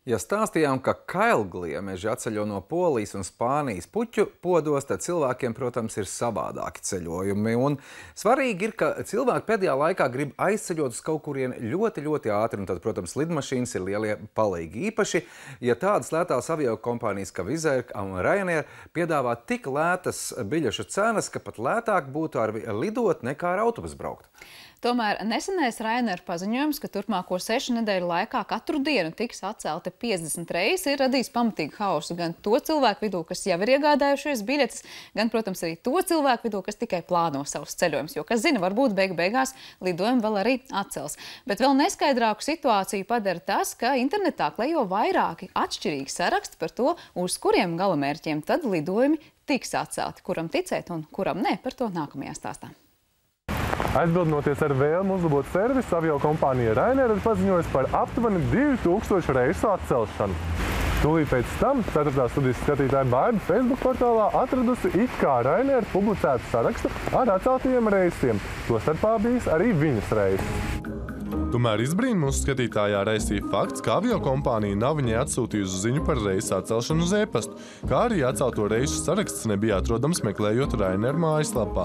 Ja stāstījām, ka kailgliemeži atceļo no Polijas un Spānijas puķu podos, tad cilvēkiem, protams, ir savādāki ceļojumi. Un svarīgi ir, ka cilvēki pēdējā laikā grib aizceļot uz kaut kurien ļoti ātri, un tad, protams, lidmašīnas ir lielie palīgi. Īpaši, ja tādas lētās aviokompānijas kā Wizz Air un Ryanair piedāvā tik lētas biļešu cenas, ka pat lētāk būtu ar lidot nekā ar autobusu braukt. Tomēr nesenais Ryanair paziņojums, ka turpmāko 6 nedēļu laikā katru dienu tiks atcelti 50 reizes, ir radījis pamatīgu hausu gan to cilvēku vidū, kas jau ir iegādājušies biļetes, gan, protams, arī to cilvēku vidū, kas tikai plāno savus ceļojumus. Jo, kas zina, varbūt beigās lidojumu vēl arī atcels. Bet vēl neskaidrāku situāciju padara tas, ka internetā klejo vairāki atšķirīgi saraksti par to, uz kuriem galamērķiem tad lidojumi tiks atcelti. Kuram ticēt un kuram ne, par to nākamajā stāstā. Aizbildinoties ar vēlmu uzlabot servisu, aviokompānija Ryanair ir paziņojusi par aptuveni 2000 reisu atcelšanu. Tūlīt pēc tam 4. studijas skatītāja Baiba Facebook portālā atradusi it kā Ryanair publicētu sarakstu ar atceltajiem reisiem. Tostarpā bijis arī viņas reises. Tomēr izbrīna mūsu skatītājā raisīja fakts, ka aviokompānija nav viņai atsūtījusi ziņu par reisu atcelšanu uz e-pastu, kā arī atcelto reisu saraksts nebija atrodams meklējot Ryanair mājaslapā.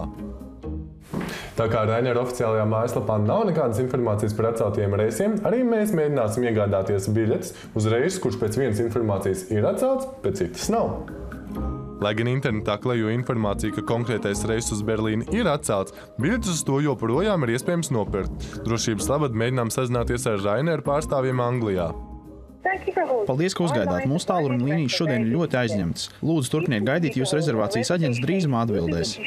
Tā kā Ryanair oficiālajā mājaslapā nav nekādas informācijas par atceltajiem reisiem, arī mēs mēģināsim iegādāties biļetes uz reisu, kurš pēc vienas informācijas ir atcelts, pēc citas nav. Lai gan internetā klejo informācija, ka konkrētais reiss uz Berlīni ir atcelts, biļetes uz to joprojām ir iespējams nopirkt. Drošības labad mēģinām sazināties ar Ryanair pārstāvjiem Anglijā. Paldies, ka uzgaidāt. Mūsu tālruņa līnijas šodien ir ļoti aizņemtas. Lūdzu, turpiniet gaidīt, jūsu rezervācijas aģents drīzumā atbildēs.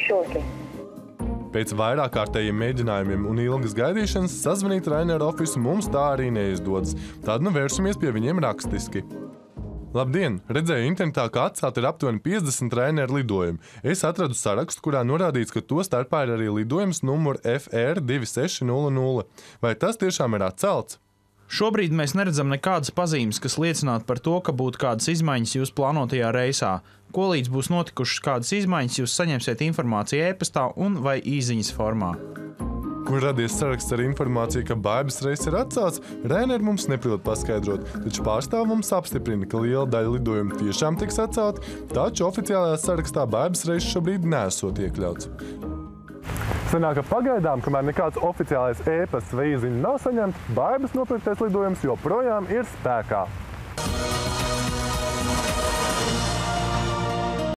Pēc vairāk kārtējiem mēģinājumiem un ilgas gaidīšanas sazvanīt Ryanair ofisu mums tā arī neizdodas. Tad nu vēršamies pie viņiem rakstiski. Labdien! Redzēju internetā, ka atcelti ir aptuveni 50 Ryanair lidojumi. Es atradu sarakstu, kurā norādīts, ka to starpā ir arī lidojums numur FR 2600. Vai tas tiešām ir atcelts? Šobrīd mēs neredzam nekādas pazīmes, kas liecinātu par to, ka būtu kādas izmaiņas jūsu plānotajā reisā. Ko līdz būs notikušas kādas izmaiņas, jūs saņemsiet informāciju e-pastā un vai īziņas formā. Kur radies saraksts ar informāciju, ka Baibas reiss ir atcelts, Ryanair mums neprot paskaidrot, taču pārstāv mums apstiprina, ka liela daļa lidojumu tiešām tiks atcelti, taču oficiālajā sarakstā Baibas reiss šobrīd nesot iekļauts. Sanāk, ka pagaidām, kamēr nekāds oficiālais e-pasts vai īziņa nav saņemts, Baibas nopirktais lidojums joprojām ir spēkā.